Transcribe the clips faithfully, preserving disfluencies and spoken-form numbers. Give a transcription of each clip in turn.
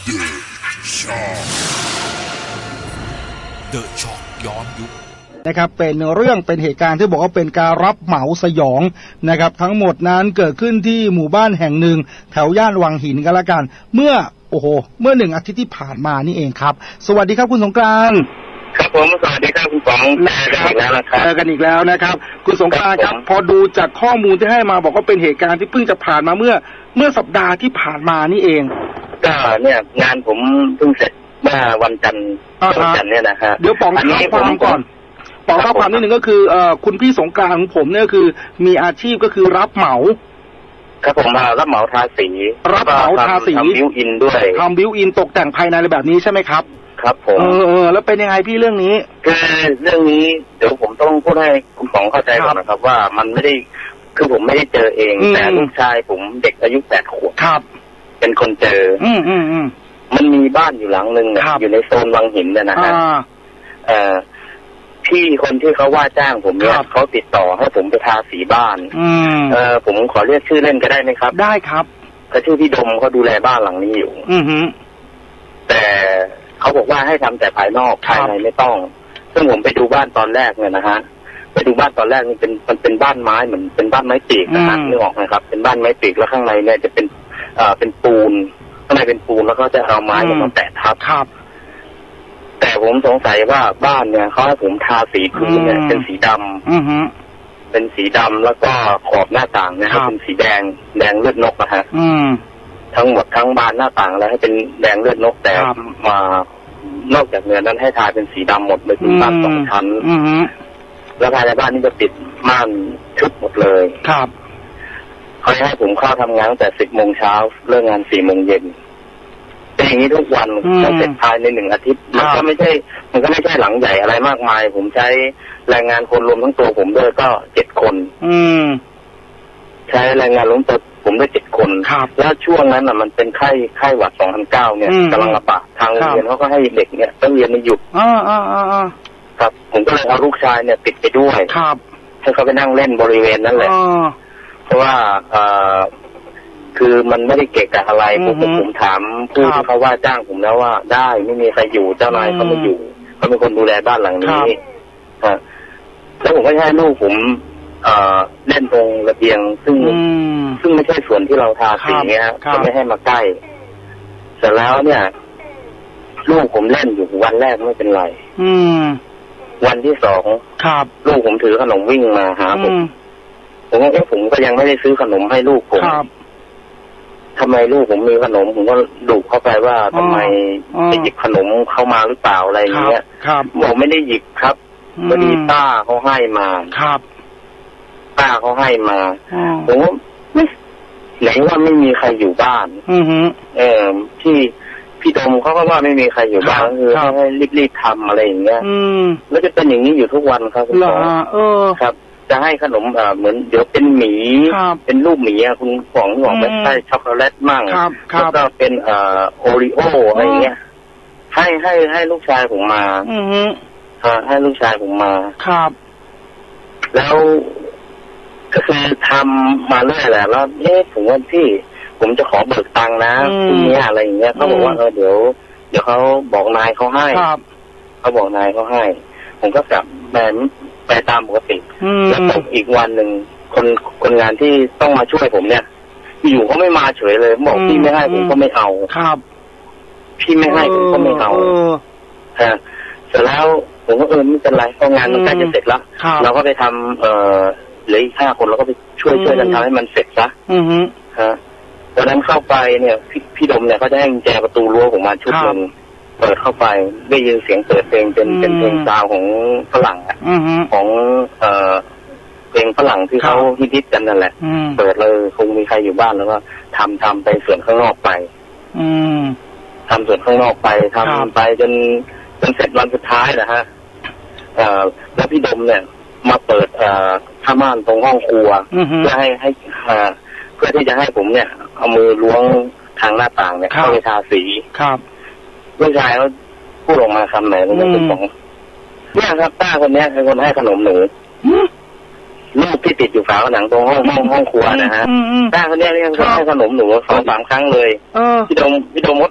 เดอะช็อคย้อนยุคนะครับเป็นเรื่องเป็นเหตุการณ์ที่บอกว่าเป็นการรับเหมาสยองนะครับทั้งหมดนั้นเกิดขึ้นที่หมู่บ้านแห่งหนึ่งแถวย่านวังหินกันละกันเมื่อโอ้โหเมื่อหนึ่งอาทิตย์ที่ผ่านมานี่เองครับสวัสดีครับคุณสงกรานต์ครับผมสวัสดีครับคุณป๋องเจอกันอีกแล้วนะครับเจอกันอีกแล้วนะครับคุณสงกรานต์ครับพอดูจากข้อมูลที่ให้มาบอกว่าเป็นเหตุการณ์ที่เพิ่งจะผ่านมาเมื่อเมื่อสัปดาห์ที่ผ่านมานี่เองก็เนี่ยงานผมเพิ่งเสร็จเมื่อวันจันทร์วันจันทร์เนี่ยนะครับเดี๋ยวป๋องท้าความก่อนป๋องท้าความนิดนึงก็คือเอ่อคุณพี่สงกรานต์ของผมเนี่ยคือมีอาชีพก็คือรับเหมาครับผมมารับเหมาทาสีรับเหมาทาสีทำบิวอินด้วยทำบิวอินตกแต่งภายในอะไรแบบนี้ใช่ไหมครับครับผมเออเออแล้วเป็นยังไงพี่เรื่องนี้คือเรื่องนี้เดี๋ยวผมต้องพูดให้คุณป๋องเข้าใจก่อนนะครับว่ามันไม่ได้คือผมไม่ได้เจอเองแต่ลูกชายผมเด็กอายุแปดขวบครับเป็นคนเจออืมอืมอืมมันมีบ้านอยู่หลังนึงอยู่ในโซนวังหินเนี่ยนะฮะเอ่อพี่คนที่เขาว่าจ้างผมเนี่ยเขาติดต่อให้ผมไปทาสีบ้านเออผมขอเรียกชื่อเล่นก็ได้ไหมครับได้ครับเขาชื่อพี่ดมเขาดูแลบ้านหลังนี้อยู่อือฮึแต่เขาบอกว่าให้ทำแต่ภายนอกภายในไม่ต้องซึ่งผมไปดูบ้านตอนแรกเนี่ยนะฮะไปดูบ้านตอนแรกนี่เป็นมันเป็นบ้านไม้เหมือนเป็นบ้านไม้ปีกนะฮะนึกออกไหมครับเป็นบ้านไม้ปีกแล้วข้างในเนี่ยจะเป็นเอ่อเป็นปูนข้างในเป็นปูนแล้วก็จะเอาไม้มาแปะทับครับแต่ผมสงสัยว่าบ้านเนี่ยเขาให้ผมทาสีพื้นเนี่ยเป็นสีดำอือฮึเป็นสีดำแล้วก็ขอบหน้าต่างเนี่ยให้เป็นสีแดงแดงเลือดนกนะฮะอืมทั้งหมดทั้งบานหน้าต่างแล้วให้เป็นแดงเลือดนกแต่มานอกจากเนื้อนั้นให้ทาเป็นสีดำหมดเลยเป็นบ้านสองชั้นอือฮึแล้วภายในบ้านนี่จะติดม่านทึบหมดเลยครับเขาให้ผมเข้าทำงานตั้งแต่สิบโมงเช้าเลิกงานสี่โมงเย็นเป็นอย่างนี้ทุกวันจะเสร็จภายในหนึ่งอาทิตย์มันก็ไม่ใช่มันก็ไม่ใช่หลังใหญ่อะไรมากมายผมใช้แรงงานคนรวมทั้งตัวผมด้วยก็เจ็ดคนอืมใช้แรงงานรวมตัวผมได้เจ็ดคนแล้วช่วงนั้นอ่ะมันเป็นไข้ไข้หวัดสองพันเก้าเนี่ยกำลังระบาดทางโรงเรียนเขาก็ให้เด็กเนี่ยต้องเรียนในหยุดอ่าอ่าอ่าครับผมก็เลยเอาลูกชายเนี่ยติดไปด้วยครับให้เขาไปนั่งเล่นบริเวณนั้นแหละเพราะว่าเอ่อคือมันไม่ได้เกะกะอะไรผมผมถามผู้ที่เขาว่าจ้างผมแล้วว่าได้ไม่มีใครอยู่เจ้านายเขาไม่อยู่เขาเป็นคนดูแลบ้านหลังนี้ฮะแล้วผมก็ให้ลูกผมเอ่อเล่นตรงระเบียงซึ่งซึ่งไม่ใช่ส่วนที่เราทาสีเงี้ยก็ไม่ให้มาใกล้เสร็จแล้วเนี่ยลูกผมเล่นอยู่วันแรกไม่เป็นไรวันที่สองลูกผมถือขนมวิ่งมาหาผมผมก็ผมก็ยังไม่ได้ซื้อขนมให้ลูกผมทำไมลูกผมมีขนมผมก็ดุเข้าไปว่าทำไมไปหยิบขนมเข้ามาหรือเปล่าอะไรอย่างเงี้ยบอกไม่ได้หยิบครับพอดีป้าเขาให้มาครับป้าเขาให้มาผมว่าไม่ไหนว่าไม่มีใครอยู่บ้านเออที่พี่ดมเขาก็ว่าไม่มีใครอยู่บ้านคือให้รีบๆทำอะไรอย่างเงี้ยแล้วจะเป็นอย่างนี้อยู่ทุกวันครับคุณป๋องครับจะให้ขนมอ่าเหมือนเดี๋ยวเป็นหมีเป็นรูปหมีอ่ะคุณป๋องบอกไม่ใช่ช็อกโกแลตมั่งแล้วก็เป็นอ่าโอริโออะไรเงี้ยให้ให้ให้ลูกชายผมมาอือให้ลูกชายผมมาครับแล้วก็คือทำมาเรื่อยแหละแล้วเอ๊ะผมว่าพี่ผมจะขอเบิกตังค์นะพรุ่งนี้อะไรอย่างเงี้ยเขาบอกว่าเออเดี๋ยวเดี๋ยวเขาบอกนายเขาให้เขาบอกนายเขาให้ผมก็กลับแบบไปตามปกติแล้วตกอีกวันหนึ่งคนคนงานที่ต้องมาช่วยผมเนี่ยอยู่เขาไม่มาเฉยเลยบอกพี่ไม่ให้ผมก็ไม่เอาครับพี่ไม่ให้ผมก็ไม่เอาฮะเสร็จแล้วผมก็เออไม่เป็นไรเพราะงานมันใกล้จะเสร็จแล้วเราก็ไปทำเอ่อเหลืออีกห้าคนเราก็ไปช่วยช่วยกันทำให้มันเสร็จซะฮะตอนนั้นเข้าไปเนี่ยพี่พี่ดมเนี่ยเขาจะให้กุญแจประตูรั้วผมมาชุดนึงเปิดเข้าไปได้ยินเสียงเปิดเพลงเป็นเป็นเพลงซาวของฝรั่งอ่ะของเอ่อเพลงฝรั่งที่เขาฮิตๆกันนั่นแหละเปิดเลยคงมีใครอยู่บ้านแล้วก็ทำทำไปส่วนข้างนอกไปทำส่วนข้างนอกไปทำไปจนจนเสร็จวันสุดท้ายนะฮะเอ่อแล้วพี่ดมเนี่ยมาเปิดเอ่อผ้าม่านตรงห้องครัวเพื่อให้ให้เพื่อที่จะให้ผมเนี่ยเอามือล้วงทางหน้าต่างเนี่ยเข้าไปทาสีครับลูกชายเขาพูดออกมาคำไหนผมก็เป็นของเนี่ยครับป้าคนนี้เป็นคนให้ขนมหนูลูกที่ติดอยู่ฝาผนังตรงห้องห้องห้องครัวนะฮะป้าคนนี้เรียกเขาให้ขนมหนูสองสามครั้งเลยพี่ดมพี่ดมมด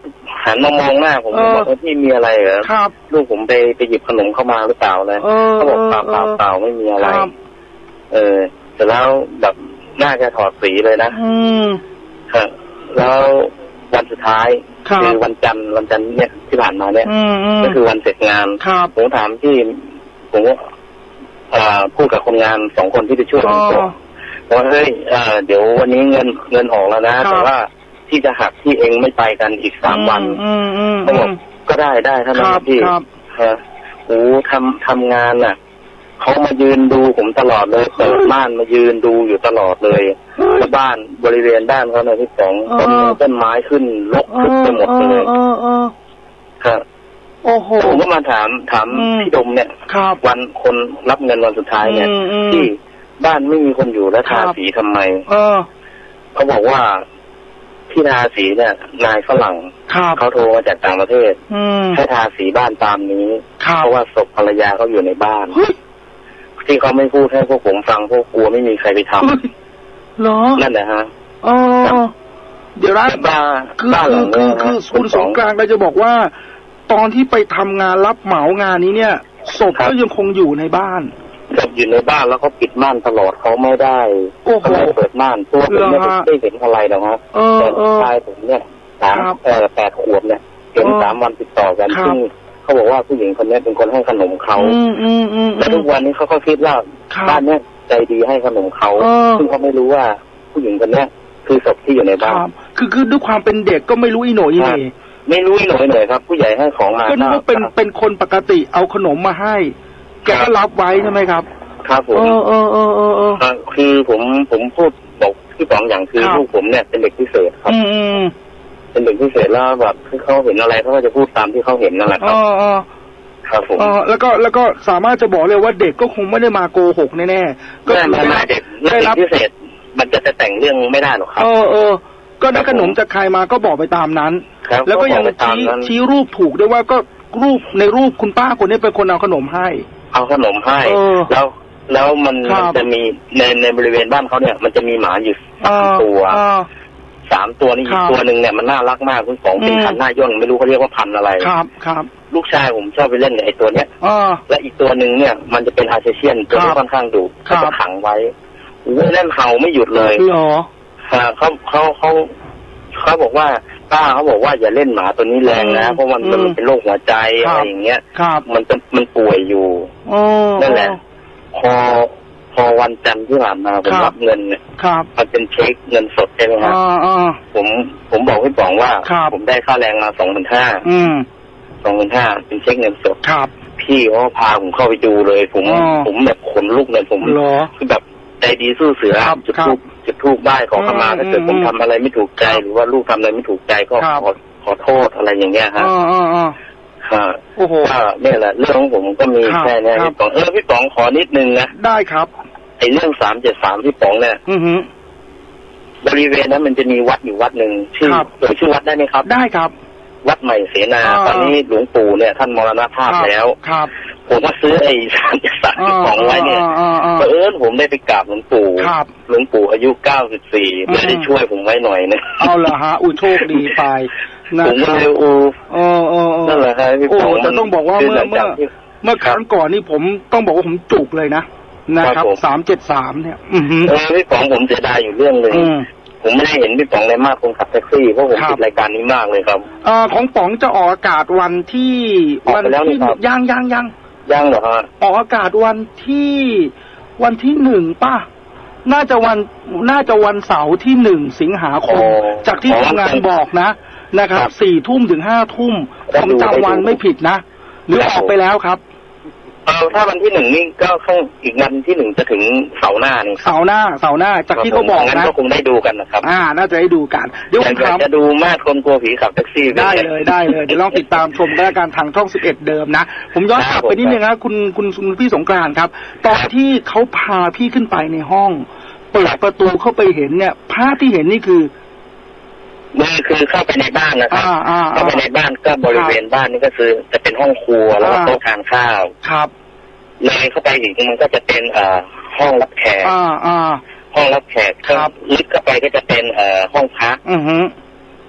หันมามองหน้าผมบอกว่าพี่มีอะไรเหรอครับลูกผมไปไปหยิบขนมเข้ามาหรือเปล่าเลยเขาบอกเปล่าเปล่าเปล่าไม่มีอะไรเออแต่แล้วแบบหน้าแกถอดสีเลยนะอืมครับแล้ววันสุดท้ายคือวันจันทร์วันจันทร์เนี่ยที่ผ่านมาเนี่ยก็คือวันเสร็จงานผมถามพี่ผมพูดกับคนงานสองคนที่ไปช่วยผมบอกว่าเฮ้ยเดี๋ยววันนี้เงินเงินออกแล้วนะแต่ว่าที่จะหักที่เองไม่ไปกันอีกสามวันเขาบอกก็ได้ได้ท่านนะพี่ฮะโอ้ทำทำงานน่ะเขามายืนดูผมตลอดเลยเปิดบ้านมายืนดูอยู่ตลอดเลยแล้วบ้านบริเวณด้านเขาเนี่ยที่สองต้นต้นไม้ขึ้นรกขึ้นไปหมดเลยครับโอ้โหผมก็มาถามถามพี่ดมเนี่ยวันคนรับเงินวันสุดท้ายเนี่ยที่บ้านไม่มีคนอยู่แล้วทาสีทำไมเขาบอกว่าที่ทาสีเนี่ยนายฝรั่งเขาโทรมาจากต่างประเทศให้ทาสีบ้านตามนี้เพราะว่าศพภรรยาเขาอยู่ในบ้านที่เขาไม่พูดให้พวกผมฟังพวกกลัวไม่มีใครไปทำเหรอนั่นแหละฮะอ๋อเดี๋ยวนะบ้านคือคือคือคุณสงกรานต์เราจะบอกว่าตอนที่ไปทำงานรับเหมางานนี้เนี่ยศพก็ยังคงอยู่ในบ้านศพอยู่ในบ้านแล้วเขาปิดม่านตลอดเขาไม่ได้เขาไม่เปิดม่านตัวผมไม่ได้เห็นอะไรหรอกครับแต่ชายผมเนี่ยสามเอ่อแปดขวบเนี่ยเห็นสามวันติดต่อกันซึ่งเขาบอกว่าผู้หญิงคนนี้เป็นคนให้ขนมเขาและทุกวันนี้เขาก็คิดว่าบ้านเนี้ยใจดีให้ขนมเขาซึ่งเขาไม่รู้ว่าผู้หญิงคนนี้คือศพที่อยู่ในบ้านคือคือด้วยความเป็นเด็กก็ไม่รู้อีโหน่อีเหน่ไม่รู้อีโหน่อีเหน่ครับผู้ใหญ่ให้ของมาก็นึกว่าเป็นเป็นคนปกติเอาขนมมาให้แกก็รับไว้ใช่ไหมครับครับผมเออเออเออเออคือผมผมพูดบอกที่สองอย่างคือลูกผมเนี่ยเป็นเด็กพิเศษครับเป็นเด็กพิเศษแล้วแบบที่เขาเห็นอะไรเขาก็จะพูดตามที่เขาเห็นนั่นแหละครับครับผมแล้วก็แล้วก็สามารถจะบอกเลยว่าเด็กก็คงไม่ได้มาโกหกแน่ๆก็ไม่ไม่เด็กได้รับพิเศษมันจะแต่งเรื่องไม่ได้หรอกครับเออเออก็ได้ขนมจากใครมาก็บอกไปตามนั้นแล้วก็ยังชี้ชี้รูปถูกด้วยว่าก็รูปในรูปคุณป้าคนนี้เป็นคนเอาขนมให้เอาขนมให้แล้วแล้วมันมันจะมีในในบริเวณบ้านเขาเนี่ยมันจะมีหมาอยู่สามตัวสามตัวนี่อีกตัวหนึ่งเนี่ยมันน่ารักมากคุณสองเป็นพันหน้าย่นไม่รู้เขาเรียกว่าพันอะไรครับครับลูกชายผมชอบไปเล่นกับไอ้ตัวเนี้ยและอีกตัวหนึ่งเนี่ยมันจะเป็นอาเซเชียนตัวที่ค่อนข้างดุเขาจะขังไว้เล่นเห่าไม่หยุดเลยเหรอเขาเขาเขาเขาบอกว่าป้าเขาบอกว่าอย่าเล่นหมาตัวนี้แรงนะเพราะมันมันเป็นโรคหัวใจอะไรอย่างเงี้ยมันจะมันป่วยอยู่นั่นแหละพอพอวันจันทร์ที่ผ่านมาผมรับเงินเนี่ยมันเป็นเช็คเงินสดใช่ไหมครับผมผมบอกพี่ป๋องว่าผมได้ค่าแรงมาสองพันห้าสองพันห้าเป็นเช็คเงินสดพี่เขาพาผมเข้าไปดูเลยผมผมแบบขนลุกเลยผมคือแบบใจดีสู้เสือจุดทูบจุดทูบได้ขอขมาถ้าเกิดผมทำอะไรไม่ถูกใจหรือว่าลูกทำอะไรไม่ถูกใจก็ขอขอโทษอะไรอย่างเงี้ยฮะค่ะโอ้โหเนี่ยแหละเรื่องของผมก็มีแค่นี้พี่ป๋องเออพี่ป๋องขอนิดนึงนะได้ครับไอ้เรื่องสามเจ็ดสามพี่ป๋องเนี่ยบริเวณนั้นมันจะมีวัดอยู่วัดหนึ่งชื่อเอ่ยชื่อวัดได้ไหมครับได้ครับวัดใหม่เสนาตอนนี้หลวงปู่เนี่ยท่านมรณภาพแล้วครับผมก็ซื้อไอ้สามเจ็ดสามพี่ป๋องไว้เนี่ยเออผมได้ไปกราบหลวงปู่หลวงปู่อายุเก้าสิบสี่ไม่ได้ช่วยผมไว้หน่อยนะเอาละฮะอุ้ยโชคดีไปผมก็เลยอูอ๋อนั่นแหละครับพี่ป๋องแต่ต้องบอกว่าเมื่อเมื่อเมื่อครั้งก่อนนี่ผมต้องบอกว่าผมจุกเลยนะนะครับสามเจ็ดสามเนี่ยเออพี่ป๋องผมเสียดายอยู่เรื่องนึงผมไม่ได้เห็นพี่ป๋องเลยมากคนขับแท็กซี่เพราะผมติดรายการนี้มากเลยครับเอ่อของป๋องจะออกอากาศวันที่วันที่ยังยังยังยังเหรอฮะออกอากาศวันที่วันที่หนึ่งป่ะน่าจะวันน่าจะวันเสาร์ที่หนึ่งสิงหาคมจากที่ทำงานบอกนะนะครับสี่ทุ่มถึงห้าทุ่มผมจำวันไม่ผิดนะหรือออกไปแล้วครับเออถ้าวันที่หนึ่งนี่ก็ข้างอีกวันที่หนึ่งจะถึงเสาร์หน้านี่เสาร์หน้าเสาร์หน้าจากที่เขาบอกนะก็คงได้ดูกันนะครับอ่าน่าจะได้ดูกันเดี๋ยวผมจะดูมาดคนกลัวผีขับแท็กซี่ได้เลยได้เลยเดี๋ยวลองติดตามชมกันละกันทางช่องสิบเอ็ดเดิมนะผมย้อนกลับไปนิดนึงนะคุณคุณพี่สงกรานต์ครับตอนที่เขาพาพี่ขึ้นไปในห้องเปิดประตูเข้าไปเห็นเนี่ยภาพที่เห็นนี่คือนี่คือเข้าไปในบ้านนะครับเข้าไปในบ้านก็บริเวณบ้านนี่ก็คือจะเป็นห้องครัวแล้วก็โต๊ะทานข้าวครับเลยเข้าไปอีกมันก็จะเป็นเอ่อห้องรับแขกห้องรับแขกครับลึกเข้าไปก็จะเป็นเอ่อห้องพัก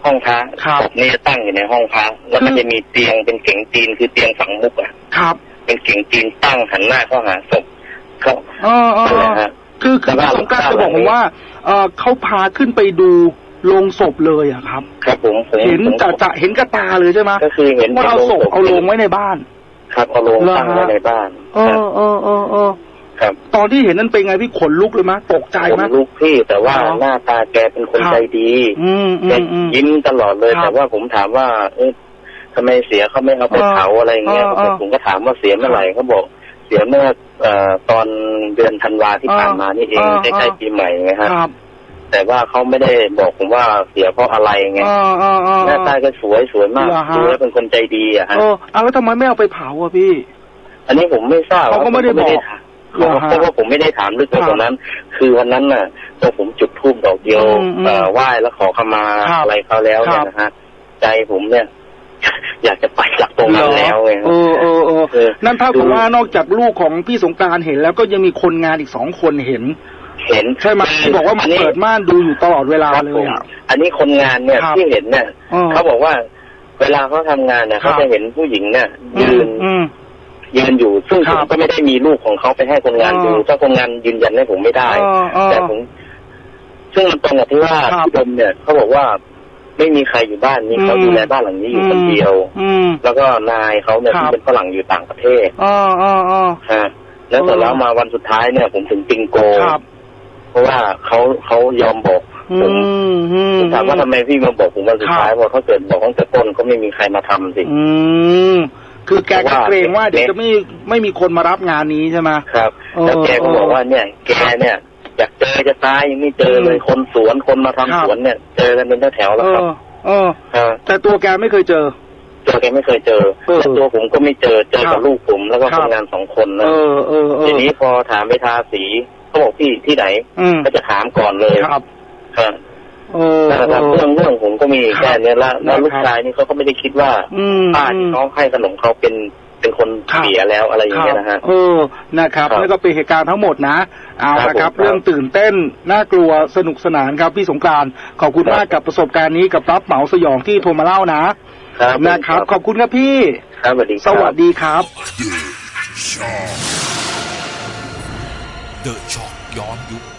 ห้องพระศพนี่จะตั้งอยู่ในห้องพระแล้วมันจะมีเตียงเป็นเก๋งจีนคือเตียงฝังมุกอ่ะครับเป็นเก๋งจีนตั้งหันหน้าเข้าหาศพเขาอ๋ออ๋อคือคือสงการจะบอกผมว่าเออเขาพาขึ้นไปดูโลงศพเลยอะครับครับผมเห็นจะจะเห็นกระตาเลยใช่ไหมก็คือเห็นว่าเอาศพเอาลงไว้ในบ้านครับเอาลงตั้งไว้ในบ้านเออเออเออเออครับตอนที่เห็นนั้นเป็นไงพี่ขนลุกเลยมั้ยตกใจมั้ยขนลุกพี่แต่ว่าหน้าตาแกเป็นคนใจดีแกยิ้มตลอดเลยแต่ว่าผมถามว่าเอ๊ะทำไมเสียเขาไม่เอาไปเผาอะไรเงี้ยผมก็ถามว่าเสียเมื่อไหร่เขาบอกเสียเมื่อตอนเดือนธันวาที่ผ่านมานี่เองใกล้ๆปีใหม่ไงฮะแต่ว่าเขาไม่ได้บอกผมว่าเสียเพราะอะไรไงหน้าตาก็สวยสวยมากสวยเป็นคนใจดีอะฮะเออแล้วทำไมไม่เอาไปเผาอ่ะพี่อันนี้ผมไม่ทราบเขาก็ไม่ได้บอกเพราะว่าผมไม่ได้ถามลึกไปตรงนั้น คือวันนั้นน่ะพอผมจุดธูปดอกเดียวไหว้แล้วขอขมาอะไรเขาแล้วเนี่ยนะฮะใจผมเนี่ยอยากจะไปจากตรงนั้นแล้วไงเออเออเออนั่นเท่ากับว่านอกจากลูกของพี่สงกรานต์เห็นแล้วก็ยังมีคนงานอีกสองคนเห็นเห็นใช่ไหมที่บอกว่ามันเปิดม่านดูอยู่ตลอดเวลาเลยอ่ะอันนี้คนงานเนี่ยที่เห็นเนี่ยเขาบอกว่าเวลาเขาทำงานเนี่ยเขาจะเห็นผู้หญิงเนี่ยยืนยืนอยู่ซึ่งผมก็ไม่ได้มีลูกของเขาไปให้คนงานดูเจ้าคนงานยืนยันให้ผมไม่ได้แต่ผมซึ่งมันตรงกับที่ว่าพี่ดมเนี่ยเขาบอกว่าไม่มีใครอยู่บ้านนี้เขาดูแลบ้านหลังนี้อยู่คนเดียวแล้วก็นายเขาเนี่ยที่เป็นฝรั่งอยู่ต่างประเทศอ๋ออ๋ออ๋อฮะแล้วเสร็จแล้วมาวันสุดท้ายเนี่ยผมถึงปิงโกเพราะว่าเขาเขายอมบอกผมถามว่าทำไมพี่มาบอกผมวันสุดท้ายเพราะเขาเกิดบอกตั้งแต่ต้นก็ไม่มีใครมาทำสิคือแกก็เกรงว่าเดี๋ยวจะไม่ไม่มีคนมารับงานนี้ใช่ไหมครับแล้วแกก็บอกว่าเนี่ยแกเนี่ยอยากเจอจะตายยังไม่เจอเลยคนสวนคนมาทำสวนเนี่ยเจอกันเป็นแถวแล้วครับเออแต่ตัวแกไม่เคยเจอตัวแกไม่เคยเจอแต่ตัวผมก็ไม่เจอเจอกับลูกผมแล้วก็คนงานสองคนนะทีนี้พอถามไปทาสีเขาบอกที่ที่ไหนก็จะถามก่อนเลยครับนะครับเรื่องเรื่องผมก็มีแค่นี้ละแล้วลูกชายนี่เขาก็ไม่ได้คิดว่าป้าที่เขาให้ขนมเขาเป็นเป็นคนเสียแล้วอะไรอย่างเงี้ยนะฮะเออนะครับนี่ก็เป็นเหตุการณ์ทั้งหมดนะเอาละครับเรื่องตื่นเต้นน่ากลัวสนุกสนานครับพี่สงกรานต์ขอบคุณมากกับประสบการณ์นี้กับรับเหมาสยองที่โทรมาเล่านะนะครับขอบคุณครับพี่สวัสดีสวัสดีครับ The Shock ย้อนยุค